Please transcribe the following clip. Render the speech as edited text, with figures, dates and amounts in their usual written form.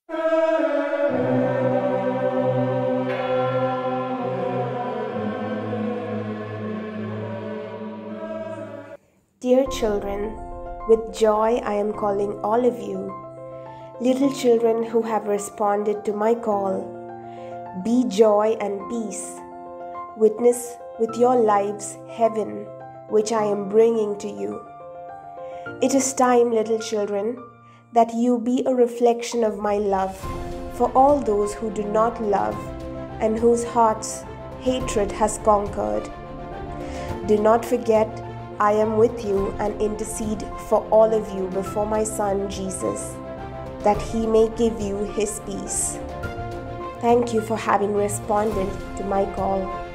Dear children, with joy I am calling all of you, little children who have responded to my call. Be joy and peace. Witness with your lives heaven, which I am bringing to you. It is time, little children, that you be a reflection of my love for all those who do not love and whose hearts hatred has conquered. Do not forget, I am with you and intercede for all of you before my Son Jesus, that he may give you his peace. Thank you for having responded to my call.